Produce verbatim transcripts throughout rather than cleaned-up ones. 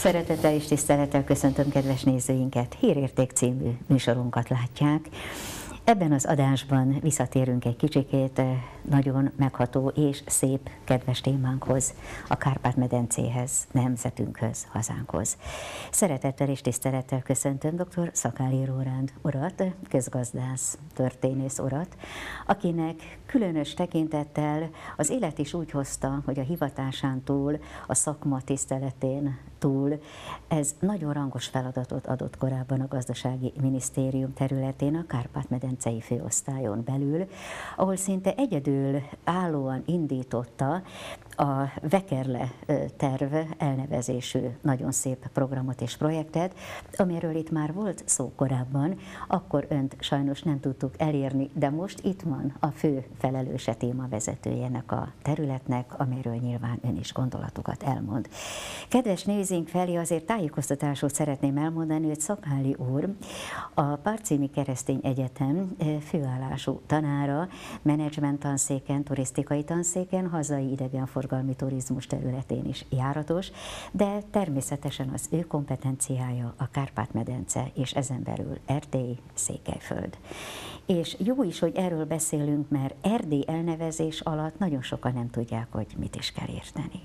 Szeretettel és tisztelettel köszöntöm kedves nézőinket. Hírérték című műsorunkat látják. Ebben az adásban visszatérünk egy kicsikét nagyon megható és szép, kedves témánkhoz, a Kárpát-medencéhez, nemzetünkhöz, hazánkhoz. Szeretettel és tisztelettel köszöntöm dr. Szakály Róránd urat, közgazdász, történész urat, akinek különös tekintettel az élet is úgy hozta, hogy a hivatásán túl, a szakma tiszteletén túl, ez nagyon rangos feladatot adott korábban a Gazdasági Minisztérium területén, a Kárpát-medencei főosztályon belül, ahol szinte egyedül állóan indította a Vekerle terv elnevezésű nagyon szép programot és projektet, amiről itt már volt szó korábban, akkor önt sajnos nem tudtuk elérni, de most itt van a fő felelőse, témavezetőjének a területnek, amiről nyilván ön is gondolatokat elmond. Kedves nézőink felé azért tájékoztatásot szeretném elmondani, hogy Szakály úr a Parcimi Keresztény Egyetem főállású tanára, menedzsment tanszéken, turisztikai tanszéken, hazai idegenforgalmi turizmus területén is járatos, de természetesen az ő kompetenciája a Kárpát-medence, és ezen belül Erdély, Székelyföld. És jó is, hogy erről beszélünk, mert Erdély elnevezés alatt nagyon sokan nem tudják, hogy mit is kell érteni.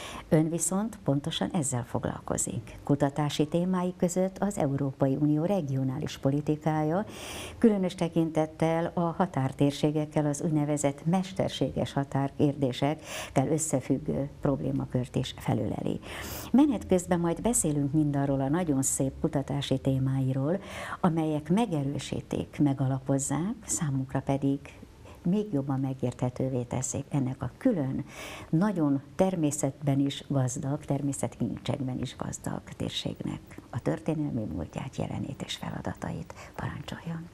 Ön viszont pontosan ezzel foglalkozik. Kutatási témái között az Európai Unió regionális politikája, különös tekintettel a határtérségekkel, az úgynevezett mesterséges határkérdésekkel összefüggő problémakört is felöleli. Menet közben majd beszélünk mindarról a nagyon szép kutatási témáiról, amelyek megerősítik, megalapozzák, számunkra pedig még jobban megérthetővé teszik ennek a külön, nagyon természetben is gazdag, természetkincsekben is gazdag térségnek a történelmi múltját, jelenét és feladatait. Parancsoljon!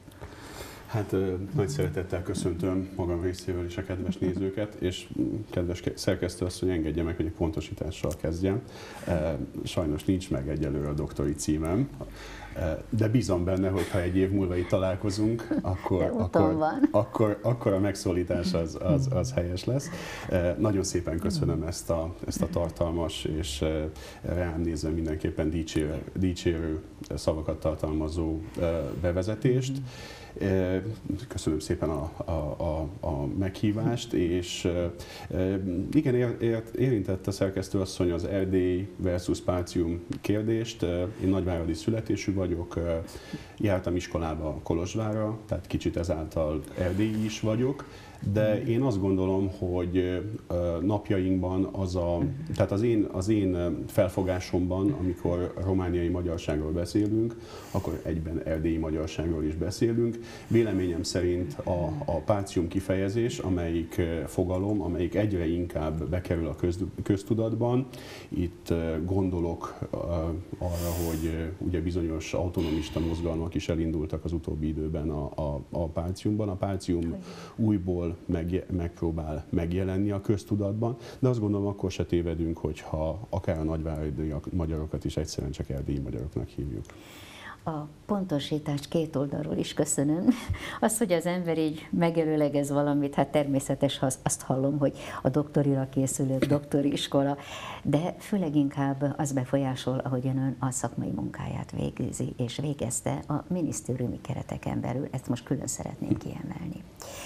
Hát nagy szeretettel köszöntöm magam részéről is a kedves nézőket, és kedves szerkesztő asszony, engedje meg, hogy egy pontosítással kezdjem. Sajnos nincs meg egyelőre a doktori címem, de bízom benne, hogy ha egy év múlva itt találkozunk, akkor, akkor, akkor, akkor a megszólítás az, az, az helyes lesz. Nagyon szépen köszönöm ezt a, ezt a tartalmas és rám nézve mindenképpen dicsérő, dicsérő szavakat tartalmazó bevezetést. Köszönöm szépen a, a, a, a meghívást, és igen, ér, érintett a szerkesztőasszony az Erdély versus Partium kérdést. Én nagyváradi születésű vagyok, jártam iskolába Kolozsvárra, tehát kicsit ezáltal erdélyi is vagyok, de én azt gondolom, hogy napjainkban az a, tehát az én, az én felfogásomban, amikor romániai magyarságról beszélünk, akkor egyben erdélyi magyarságról is beszélünk. Véleményem szerint a, a pácium kifejezés, amelyik fogalom, amelyik egyre inkább bekerül a köz, köztudatban. Itt gondolok arra, hogy ugye bizonyos autonomista mozgalmak is elindultak az utóbbi időben a, a, a páciumban. A pácium újból Meg, megpróbál megjelenni a köztudatban, de azt gondolom, akkor se tévedünk, hogyha akár a nagyváradi magyarokat is egyszerűen csak erdélyi magyaroknak hívjuk. A pontosítást két oldalról is köszönöm. Az, hogy az ember így megelőlegez valamit, hát természetes, ha azt hallom, hogy a doktorira készülők, doktori iskola, de főleg inkább az befolyásol, ahogyan ön a szakmai munkáját végzi és végezte a minisztériumi kereteken belül. Ezt most külön szeretném kiemelni.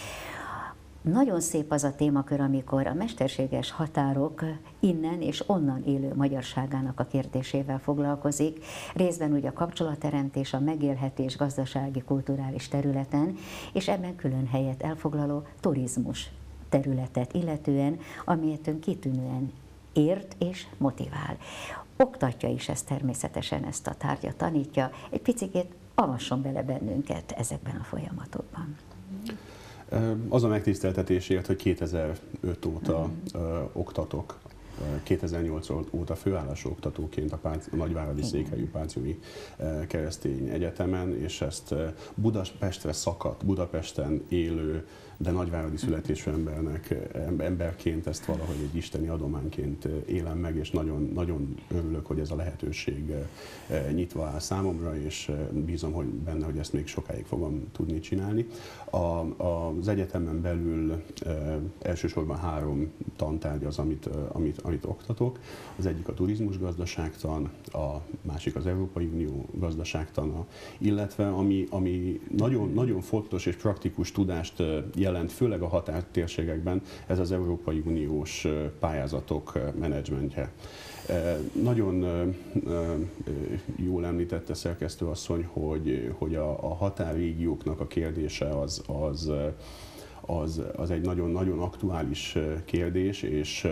Nagyon szép az a témakör, amikor a mesterséges határok innen és onnan élő magyarságának a kérdésével foglalkozik, részben ugye a kapcsolatteremtés, a megélhetés gazdasági, kulturális területen, és ebben külön helyet elfoglaló turizmus területet illetően, amelyet ön kitűnően ért és motivál. Oktatja is ezt természetesen, ezt a tárgyat tanítja. Egy picikét avasson bele bennünket ezekben a folyamatokban. Az a megtiszteltetésért, hogy kétezer-öt óta ö, oktatok, kétezer-nyolc óta főállású oktatóként a, Pánc, a nagyváradi székhelyű Páciumi Keresztény Egyetemen, és ezt Budapestre szakadt, Budapesten élő, de nagyváradi születésű embernek, emberként ezt valahogy egy isteni adományként élem meg, és nagyon, nagyon örülök, hogy ez a lehetőség nyitva áll számomra, és bízom hogy benne, hogy ezt még sokáig fogom tudni csinálni. A, az egyetemen belül elsősorban három tantárgy az, amit, amit, amit oktatok. Az egyik a turizmus gazdaságtan, a másik az Európai Unió gazdaságtana, illetve ami, ami nagyon, nagyon fontos és praktikus tudást jelent, főleg a határtérségekben, ez az Európai Uniós pályázatok menedzsmentje. Nagyon jól említette szerkesztőasszony, hogy, hogy a, a határrégióknak a kérdése az, az, az, az egy nagyon-nagyon aktuális kérdés, és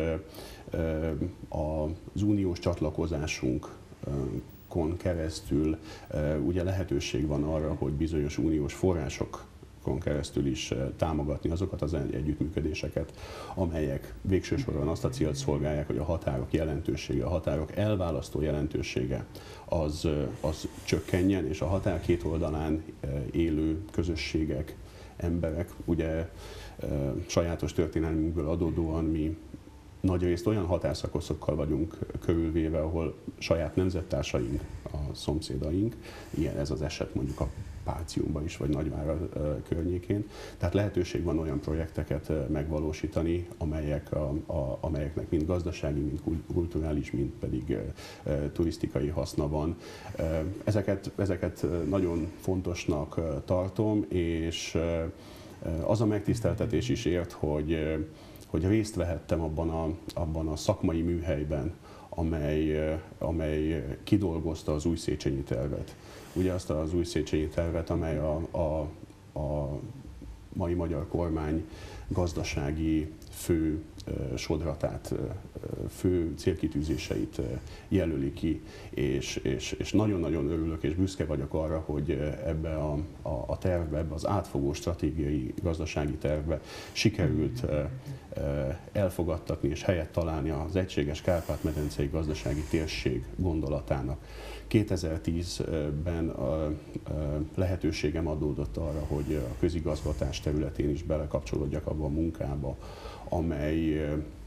az uniós csatlakozásunkon keresztül ugye lehetőség van arra, hogy bizonyos uniós források keresztül is támogatni azokat az együttműködéseket, amelyek végső soron azt a célt szolgálják, hogy a határok jelentősége, a határok elválasztó jelentősége az, az csökkenjen, és a határ két oldalán élő közösségek, emberek, ugye sajátos történelmünkből adódóan mi nagyrészt olyan határszakaszokkal vagyunk körülvéve, ahol saját nemzettársaink, a szomszédaink, ilyen ez az eset mondjuk a Páciumban is, vagy Nagyvárad környékén. Tehát lehetőség van olyan projekteket megvalósítani, amelyek a, a, amelyeknek mind gazdasági, mind kulturális, mind pedig turisztikai haszna van. Ezeket, ezeket nagyon fontosnak tartom, és az a megtiszteltetés is ért, hogy, hogy részt vehettem abban a, abban a szakmai műhelyben, amely, amely kidolgozta az új Széchenyi tervet. Ugye azt az új Széchenyi tervet, amely a, a, a mai magyar kormány gazdasági fő sodratát, fő célkitűzéseit jelöli ki, és, és, és nagyon-nagyon örülök és büszke vagyok arra, hogy ebbe a, a, a tervbe, ebbe az átfogó stratégiai gazdasági tervbe sikerült elfogadtatni és helyet találni az egységes Kárpát-medencei gazdasági térség gondolatának. kétezer-tízben lehetőségem adódott arra, hogy a közigazgatás területén is belekapcsolódjak abba a munkába, amely,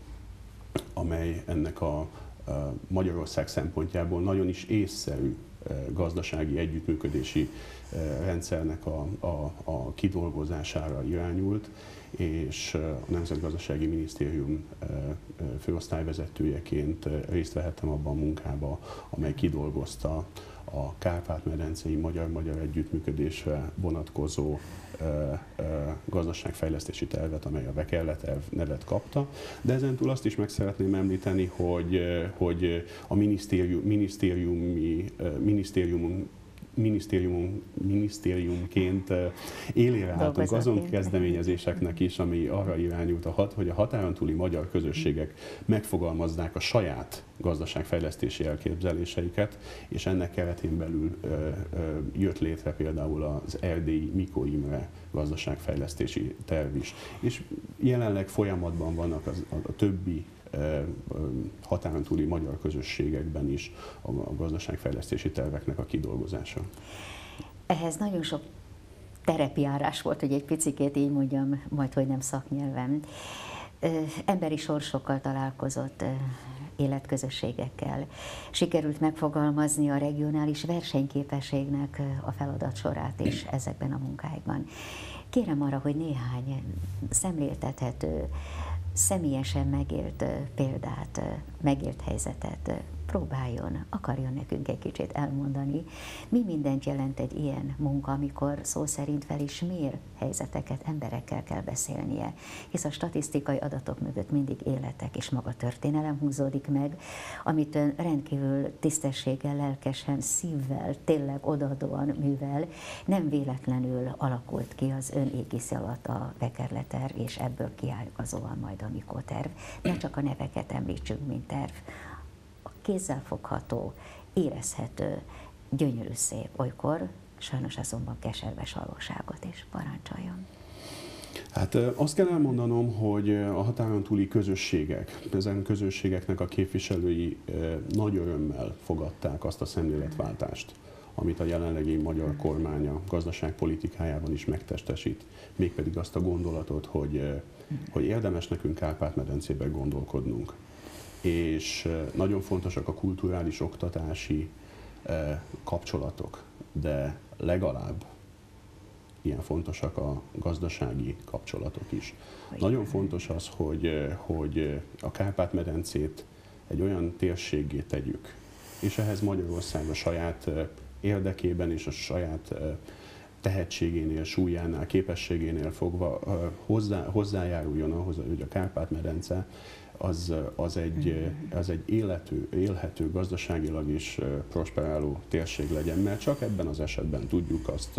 amely ennek a Magyarország szempontjából nagyon is észszerű gazdasági együttműködési rendszernek a, a, a kidolgozására irányult, és a Nemzetgazdasági Minisztérium főosztályvezetőjeként részt vehettem abban a munkába, amely kidolgozta a Kárpát-medencei magyar-magyar együttműködésre vonatkozó gazdaságfejlesztési tervet, amely a Vekerle terv nevet kapta. De ezentúl azt is meg szeretném említeni, hogy, hogy a minisztérium, minisztériumi, minisztérium Minisztérium, minisztériumként élére álltunk azon kezdeményezéseknek is, ami arra irányult, hogy a határon túli magyar közösségek megfogalmazzák a saját gazdaságfejlesztési elképzeléseiket, és ennek keretén belül jött létre például az erdélyi Mikó Imre gazdaságfejlesztési terv is. És jelenleg folyamatban vannak az, a, a többi határon túli magyar közösségekben is a gazdaságfejlesztési terveknek a kidolgozása. Ehhez nagyon sok terepjárás volt, hogy egy picikét így mondjam, majd hogy nem szaknyelvem. Emberi sorsokkal találkozott, életközösségekkel. Sikerült megfogalmazni a regionális versenyképességnek a feladatsorát is ezekben a munkákban. Kérem arra, hogy néhány szemléltethető, személyesen megélt példát, megélt helyzetet próbáljon, akarjon nekünk egy kicsit elmondani, mi mindent jelent egy ilyen munka, amikor szó szerint fel is mér helyzeteket, emberekkel kell beszélnie, hisz a statisztikai adatok mögött mindig életek és maga történelem húzódik meg, amit ön rendkívül tisztességgel, lelkesen, szívvel, tényleg odaadóan művel, nem véletlenül alakult ki az ön égisze alatt a Vekerle terv, és ebből kiágazóan majd a Mikó terv. Ne csak a neveket említsünk, mint terv. Kézzelfogható, érezhető, gyönyörű szép, olykor sajnos azonban keserves valóságot is parancsoljon. Hát azt kell elmondanom, hogy a határon túli közösségek, ezen közösségeknek a képviselői nagy örömmel fogadták azt a szemléletváltást, amit a jelenlegi magyar kormány a gazdaságpolitikájában is megtestesít, mégpedig azt a gondolatot, hogy, hogy érdemes nekünk Kárpát-medencében gondolkodnunk. És nagyon fontosak a kulturális, oktatási kapcsolatok, de legalább ilyen fontosak a gazdasági kapcsolatok is. Nagyon fontos az, hogy, hogy a Kárpát-medencét egy olyan térséggé tegyük, és ehhez Magyarország a saját érdekében és a saját tehetségénél, súlyánál, képességénél fogva hozzá, hozzájáruljon ahhoz, hogy a Kárpát-medence az, az egy, az egy élető, élhető, gazdaságilag is prosperáló térség legyen, mert csak ebben az esetben tudjuk azt,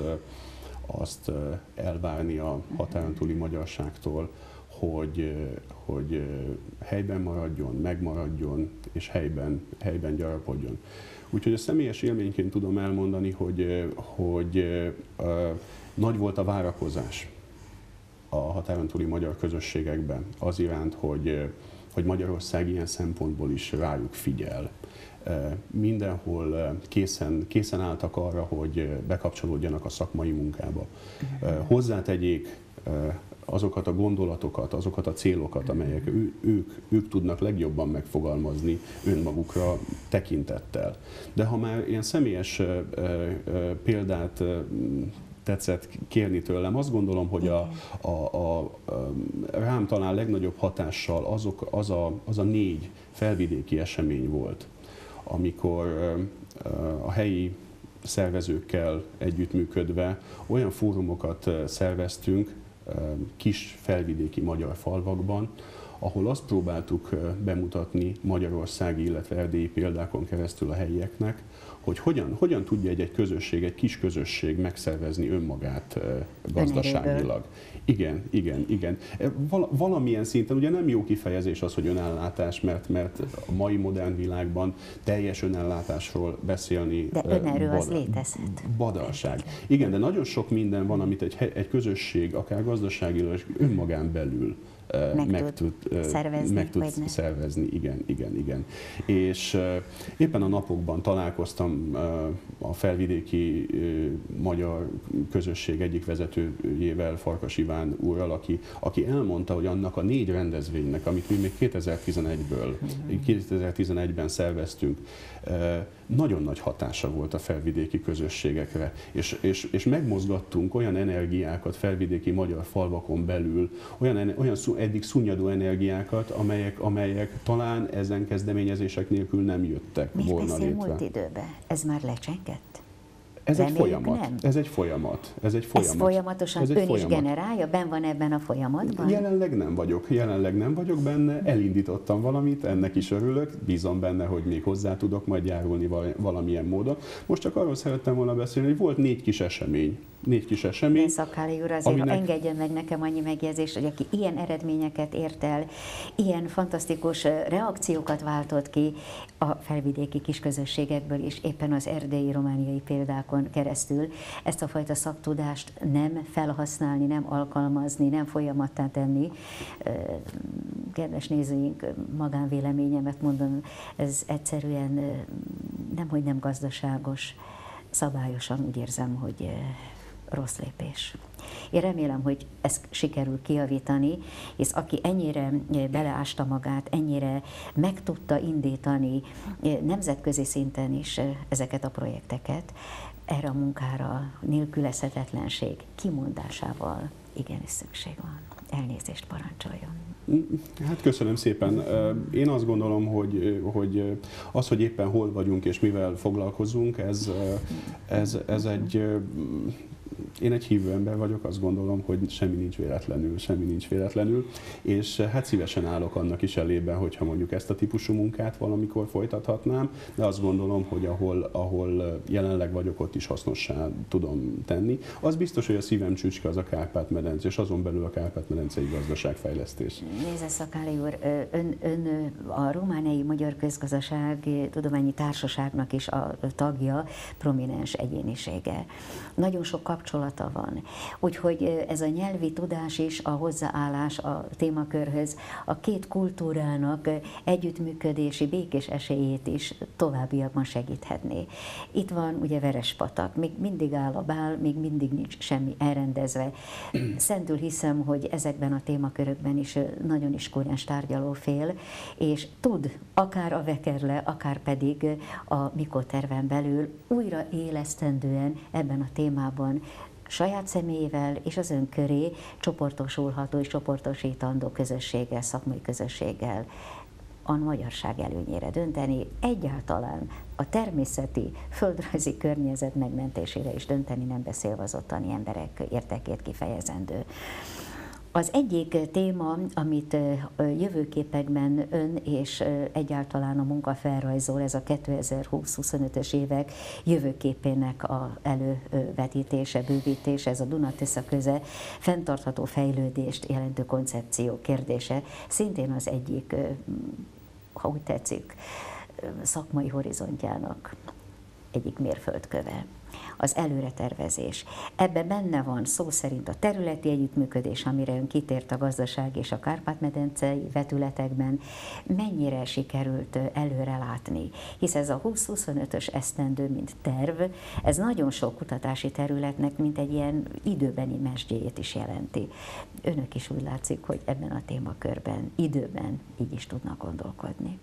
azt elvárni a határon túli magyarságtól, hogy, hogy helyben maradjon, megmaradjon és helyben, helyben gyarapodjon. Úgyhogy a személyes élményként tudom elmondani, hogy, hogy uh, nagy volt a várakozás a határon túli magyar közösségekben az iránt, hogy, hogy Magyarország ilyen szempontból is rájuk figyel. Uh, mindenhol uh, készen, készen álltak arra, hogy bekapcsolódjanak a szakmai munkába. Uh, hozzátegyék uh, azokat a gondolatokat, azokat a célokat, amelyek ő, ők, ők tudnak legjobban megfogalmazni önmagukra tekintettel. De ha már ilyen személyes ö, ö, példát ö, tetszett kérni tőlem, azt gondolom, hogy a, a, a, a rám talán legnagyobb hatással azok, az, a, az a négy felvidéki esemény volt, amikor ö, a helyi szervezőkkel együttműködve olyan fórumokat szerveztünk, kis felvidéki magyar falvakban, ahol azt próbáltuk bemutatni magyarországi, illetve erdélyi példákon keresztül a helyieknek, hogy hogyan, hogyan tudja egy, egy közösség, egy kis közösség megszervezni önmagát gazdaságilag. Igen, igen, igen. Val- valamilyen szinten, ugye nem jó kifejezés az, hogy önellátás, mert, mert a mai modern világban teljes önellátásról beszélni... De önerő bad- az létezhet. Badalság. Igen, de nagyon sok minden van, amit egy, egy közösség, akár gazdaságilag, önmagán belül meg, meg tud, tud szervezni, meg tud szervezni, igen, igen, igen. És uh, éppen a napokban találkoztam uh, a felvidéki uh, magyar közösség egyik vezetőjével, Farkas Iván úrral, aki, aki elmondta, hogy annak a négy rendezvénynek, amit mi még kétezer-tizenegyből, mm-hmm. kétezer-tizenegyben szerveztünk, uh, nagyon nagy hatása volt a felvidéki közösségekre, és, és, és megmozgattunk olyan energiákat felvidéki magyar falvakon belül, olyan, olyan eddig szunnyadó energiákat, amelyek, amelyek talán ezen kezdeményezések nélkül nem jöttek Mit volna létre. múlt időben? Ez már lecsengett? Ez Reméljük, egy folyamat. nem? Ez egy folyamat. Ez egy folyamat. Ez folyamatosan Ez ön folyamat. Is generálja? Ben van ebben a folyamatban? Jelenleg nem vagyok. Jelenleg nem vagyok benne. Elindítottam valamit, ennek is örülök. Bízom benne, hogy még hozzá tudok majd járulni valamilyen módon. Most csak arról szerettem volna beszélni, hogy volt négy kis esemény. Négy kis esemény. De Szakály úr, azért aminek... engedjen meg nekem annyi megjegyzést, hogy aki ilyen eredményeket ért el, ilyen fantasztikus reakciókat váltott ki a felvidéki kisközösségekből, és éppen az erdélyi, romániai példákon keresztül ezt a fajta szaktudást nem felhasználni, nem alkalmazni, nem folyamattá tenni. Kedves nézőink, magánvéleményemet mondom, ez egyszerűen nemhogy nem gazdaságos, szabályosan úgy érzem, hogy rossz lépés. Én remélem, hogy ezt sikerül kijavítani, és aki ennyire beleásta magát, ennyire meg tudta indítani nemzetközi szinten is ezeket a projekteket, erre a munkára nélkülözhetetlenség kimondásával igenis szükség van. Elnézést parancsoljon. Hát köszönöm szépen. Én azt gondolom, hogy, hogy az, hogy éppen hol vagyunk és mivel foglalkozunk, ez, ez, ez egy... Én egy hívő ember vagyok, azt gondolom, hogy semmi nincs véletlenül, semmi nincs véletlenül, és hát szívesen állok annak is elében, hogyha mondjuk ezt a típusú munkát valamikor folytathatnám, de azt gondolom, hogy ahol, ahol jelenleg vagyok, ott is hasznossá tudom tenni. Az biztos, hogy a szívem csücske az a Kárpát-medence, és azon belül a Kárpát-medencei gazdaságfejlesztés. Nézze, Szakály úr, ön, ön a Romániai Magyar Közgazdaság Tudományi Társaságnak is a tagja, prominens egyénisége. Nagyon sok kapcsolata van. Úgyhogy ez a nyelvi tudás is, a hozzáállás a témakörhöz, a két kultúrának együttműködési, békés esélyét is továbbiakban segíthetné. Itt van ugye Verespatak, még mindig áll a bál, még mindig nincs semmi elrendezve. Szentül hiszem, hogy ezekben a témakörökben is nagyon is kúrens tárgyalófél, és tud akár a Vekerle, akár pedig a Mikó terven belül újra élesztendően ebben a témában saját személyével és az ön köré csoportosulható és csoportosítandó közösséggel, szakmai közösséggel a magyarság előnyére dönteni, egyáltalán a természeti, földrajzi környezet megmentésére is dönteni, nem beszélve az ottani emberek értekét kifejezendő. Az egyik téma, amit jövőképekben ön és egyáltalán a munka felrajzol, ez a kétezer-húsz-huszonötös évek jövőképének a elővetítése, bővítése, ez a Duna-Tisza köze fenntartható fejlődést jelentő koncepció kérdése, szintén az egyik, ha úgy tetszik, szakmai horizontjának egyik mérföldköve. Az előretervezés. Ebben benne van szó szerint a területi együttműködés, amire ön kitért a gazdaság és a Kárpát-medencei vetületekben, mennyire sikerült előrelátni, hisz ez a húsz-huszonötös esztendő, mint terv, ez nagyon sok kutatási területnek, mint egy ilyen időbeni mesdjéjét is jelenti. Önök is úgy látszik, hogy ebben a témakörben, időben így is tudnak gondolkodni.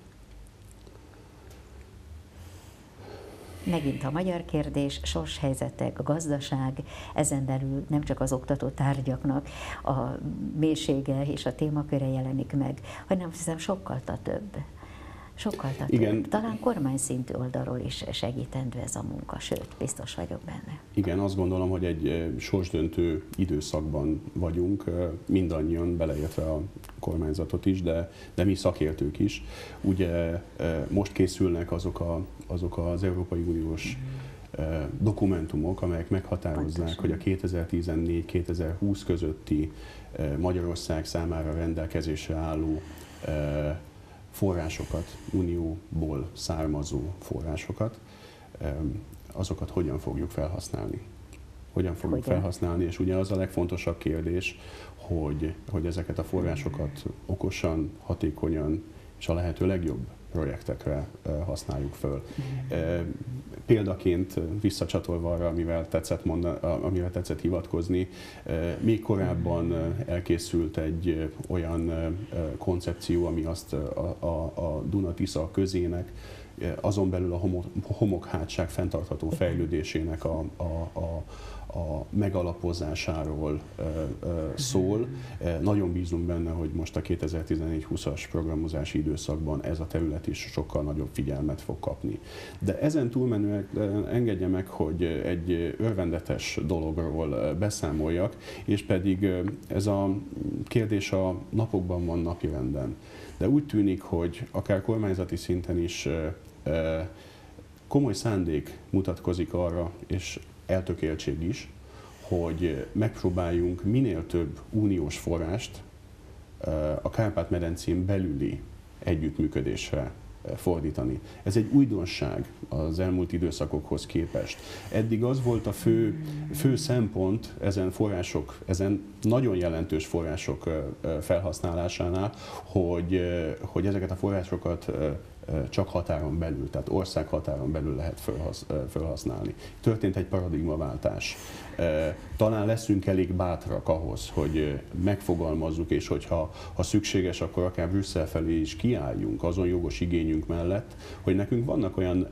Megint a magyar kérdés, sorshelyzetek, a gazdaság, ezen belül nem csak az oktató tárgyaknak a mélysége és a témaköre jelenik meg, hanem hiszem sokkal több. Sokkal több. Igen. Talán kormányszintű oldalról is segítendő ez a munka, sőt, biztos vagyok benne. Igen, azt gondolom, hogy egy sorsdöntő időszakban vagyunk, mindannyian, beleértve a kormányzatot is, de, de mi szakértők is. Ugye most készülnek azok, a, azok az Európai Uniós dokumentumok, amelyek meghatározzák, pontosan, hogy a kétezer-tizennégy kétezer-húsz közötti Magyarország számára rendelkezésre álló forrásokat, unióból származó forrásokat, azokat hogyan fogjuk felhasználni. Hogyan fogjuk hogyan? felhasználni, és ugye az a legfontosabb kérdés, hogy, hogy ezeket a forrásokat okosan, hatékonyan és a lehető legjobb projektekre használjuk föl. Példaként visszacsatolva arra, amivel tetszett, mondani, amivel tetszett hivatkozni, még korábban elkészült egy olyan koncepció, ami azt a, a, a Duna-Tisza közének, azon belül a homok, homokhátság fenntartható fejlődésének a, a, a a megalapozásáról ö, ö, szól. Nagyon bízunk benne, hogy most a kétezer-tizennégy húszas programozási időszakban ez a terület is sokkal nagyobb figyelmet fog kapni. De ezen túlmenően engedje meg, hogy egy örvendetes dologról beszámoljak, és pedig ez a kérdés a napokban van napirenden. De úgy tűnik, hogy akár kormányzati szinten is ö, komoly szándék mutatkozik arra, és eltökéltség is, hogy megpróbáljunk minél több uniós forrást a Kárpát-medencén belüli együttműködésre fordítani. Ez egy újdonság az elmúlt időszakokhoz képest. Eddig az volt a fő, fő szempont ezen források, ezen nagyon jelentős források felhasználásánál, hogy, hogy ezeket a forrásokat csak határon belül, tehát ország határon belül lehet felhasználni. Történt egy paradigmaváltás. Talán leszünk elég bátrak ahhoz, hogy megfogalmazzuk, és hogyha ha szükséges, akkor akár Brüsszel felé is kiálljunk azon jogos igényünk mellett, hogy nekünk vannak olyan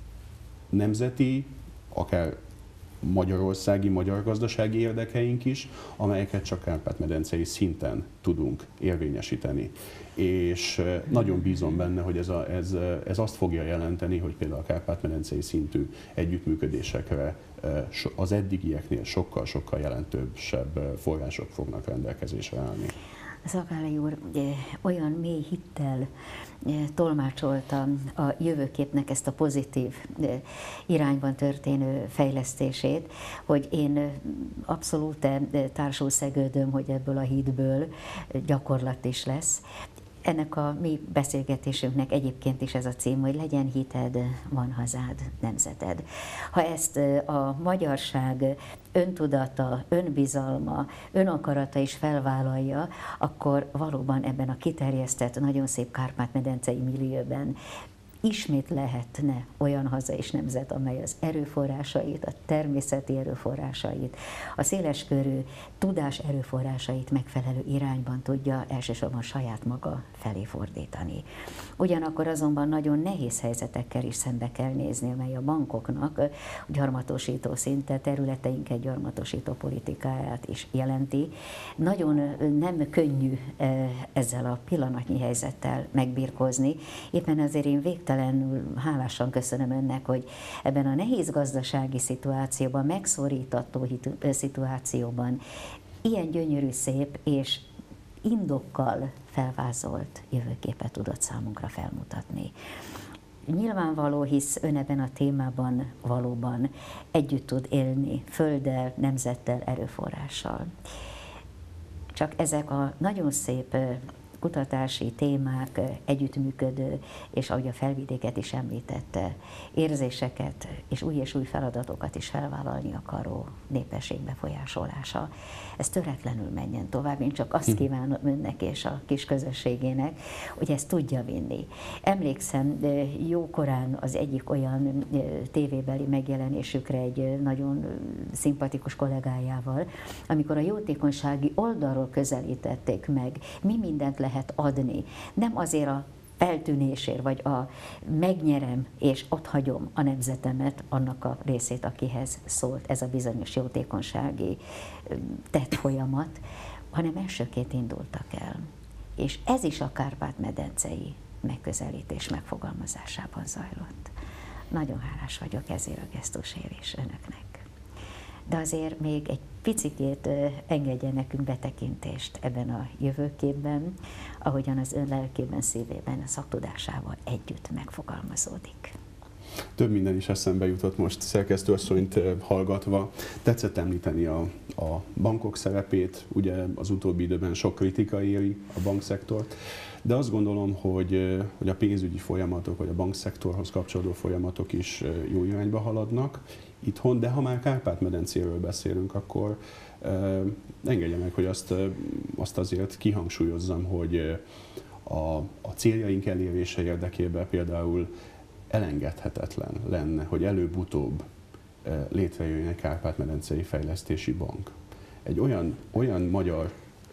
nemzeti, akár magyarországi, magyar gazdasági érdekeink is, amelyeket csak Kárpát-medencei szinten tudunk érvényesíteni. És nagyon bízom benne, hogy ez, a, ez, ez azt fogja jelenteni, hogy például a Kárpát-medencei szintű együttműködésekre az eddigieknél sokkal-sokkal jelentősebb források fognak rendelkezésre állni. Szakályi úr olyan mély hittel tolmácsolta a jövőképnek ezt a pozitív irányban történő fejlesztését, hogy én abszolút társul szegődöm, hogy ebből a hitből gyakorlat is lesz. Ennek a mi beszélgetésünknek egyébként is ez a cím, hogy legyen hited, van hazád, nemzeted. Ha ezt a magyarság öntudata, önbizalma, önakarata is felvállalja, akkor valóban ebben a kiterjesztett, nagyon szép Kárpát-medencei millióben ismét lehetne olyan haza és nemzet, amely az erőforrásait, a természeti erőforrásait, a széleskörű tudás erőforrásait megfelelő irányban tudja elsősorban saját maga felé fordítani. Ugyanakkor azonban nagyon nehéz helyzetekkel is szembe kell nézni, amely a bankoknak gyarmatosító szinte területeinket gyarmatosító politikáját is jelenti. Nagyon nem könnyű ezzel a pillanatnyi helyzettel megbirkózni. Éppen ezért én végtelenül hálásan köszönöm önnek, hogy ebben a nehéz gazdasági szituációban, megszorítató szituációban ilyen gyönyörű, szép és indokkal felvázolt jövőképet tudott számunkra felmutatni. Nyilvánvaló, hisz ön ebben a témában valóban együtt tud élni földdel, nemzettel, erőforrással. Csak ezek a nagyon szép kutatási témák, együttműködő, és ahogy a Felvidéket is említette, érzéseket és új és új feladatokat is felvállalni akaró népesség befolyásolása. Ez töretlenül menjen tovább, én csak azt kívánom önnek és a kis közösségének, hogy ezt tudja vinni. Emlékszem jókorán az egyik olyan tévébeli megjelenésükre egy nagyon szimpatikus kollégájával, amikor a jótékonysági oldalról közelítették meg, mi mindent lehet adni. Nem azért a feltűnésért, vagy a megnyerem és otthagyom a nemzetemet, annak a részét, akihez szólt ez a bizonyos jótékonysági tett folyamat, hanem elsőként indultak el. És ez is a Kárpát-medencei megközelítés megfogalmazásában zajlott. Nagyon hálás vagyok ezért a gesztusért is önöknek. De azért még egy picikét engedjen nekünk betekintést ebben a jövőképben, ahogyan az ön lelkében, szívében, a szaktudásával együtt megfogalmazódik. Több minden is eszembe jutott most szerkesztőasszonyt hallgatva. Tetszett említeni a, a bankok szerepét, ugye az utóbbi időben sok kritika éri a bankszektort, de azt gondolom, hogy, hogy a pénzügyi folyamatok, vagy a bankszektorhoz kapcsolódó folyamatok is jó irányba haladnak itthon, de ha már Kárpát-medencéről beszélünk, akkor eh, engedje meg, hogy azt, azt azért kihangsúlyozzam, hogy a, a céljaink elérése érdekében például elengedhetetlen lenne, hogy előbb-utóbb eh, létrejöjjön egy Kárpát-medencei fejlesztési bank. Egy olyan, olyan magyar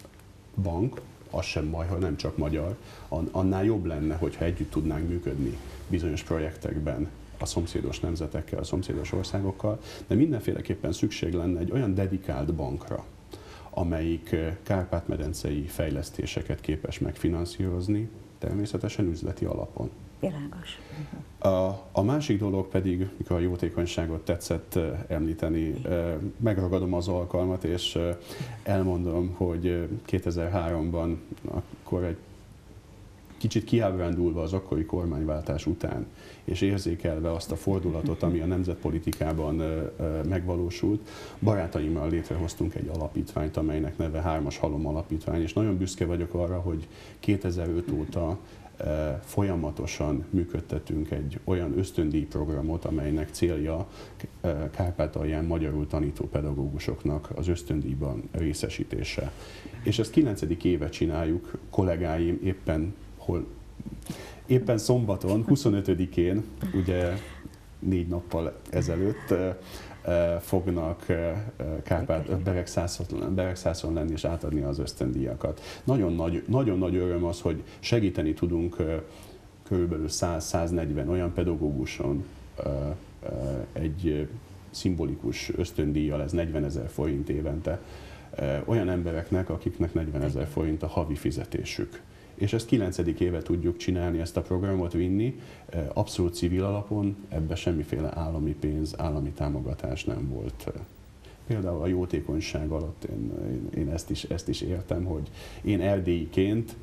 bank, az sem baj, ha nem csak magyar, annál jobb lenne, hogyha együtt tudnánk működni bizonyos projektekben a szomszédos nemzetekkel, a szomszédos országokkal, de mindenféleképpen szükség lenne egy olyan dedikált bankra, amelyik Kárpát-medencei fejlesztéseket képes megfinanszírozni, természetesen üzleti alapon. Világos. A, a másik dolog pedig, mikor a jótékonyságot tetszett említeni, megragadom az alkalmat, és elmondom, hogy kétezer-háromban akkor egy kicsit kiábrándulva az akkori kormányváltás után, és érzékelve azt a fordulatot, ami a nemzetpolitikában megvalósult, barátaimmal létrehoztunk egy alapítványt, amelynek neve Hármas Halom Alapítvány, és nagyon büszke vagyok arra, hogy kétezer-öt óta folyamatosan működtetünk egy olyan ösztöndíj programot, amelynek célja Kárpátalján magyarul tanító pedagógusoknak az ösztöndíjban részesítése. És ezt kilencedik éve csináljuk, kollégáim éppen, hol, éppen szombaton, huszonötödikén, ugye négy nappal ezelőtt fognak Kárpát, Beregszászon lenni és átadni az ösztöndíjakat. Nagyon nagy, nagyon nagy öröm az, hogy segíteni tudunk körülbelül száz-száznegyven olyan pedagóguson egy szimbolikus ösztöndíjjal, ez negyvenezer forint évente, olyan embereknek, akiknek negyvenezer forint a havi fizetésük. És ezt kilencedik éve tudjuk csinálni, ezt a programot vinni, abszolút civil alapon, ebben semmiféle állami pénz, állami támogatás nem volt. Például a jótékonyság alatt én, én ezt, is, ezt is értem, hogy én erdélyiként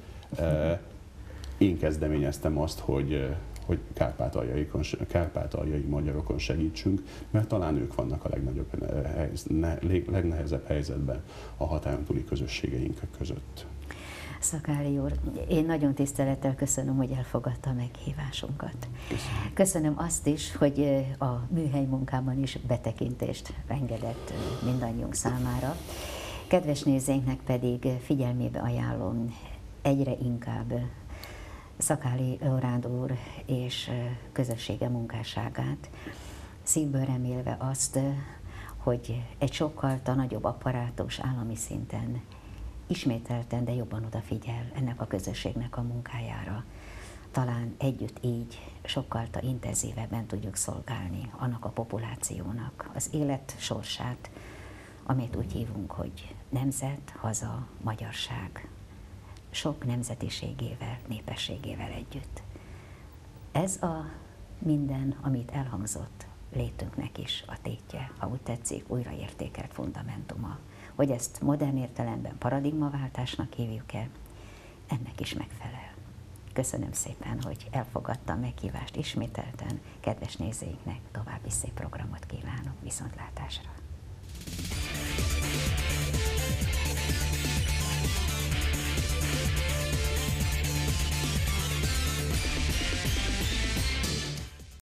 én kezdeményeztem azt, hogy, hogy kárpátaljai magyarokon segítsünk, mert talán ők vannak a legnagyobb, ne, legnehezebb helyzetben a határon túli közösségeink között. Szakáli úr, én nagyon tisztelettel köszönöm, hogy elfogadta a meghívásunkat. Köszönöm. Köszönöm azt is, hogy a műhely munkában is betekintést engedett mindannyiunk számára. Kedves nézőinknek pedig figyelmébe ajánlom egyre inkább Szakáli Loránd úr és közössége munkásságát, szívből remélve azt, hogy egy sokkal nagyobb apparátus állami szinten ismételten, de jobban odafigyel ennek a közösségnek a munkájára. Talán együtt így sokkal intenzívebben tudjuk szolgálni annak a populációnak az élet sorsát, amit úgy hívunk, hogy nemzet, haza, magyarság. Sok nemzetiségével, népességével együtt. Ez a minden, amit elhangzott, létünknek is a tétje, ha úgy tetszik, újraértékelt fundamentuma. Hogy ezt modern értelemben paradigmaváltásnak hívjuk-e, ennek is megfelel. Köszönöm szépen, hogy elfogadta a meghívást ismételten. Kedves nézőinknek további szép programot kívánok, viszontlátásra!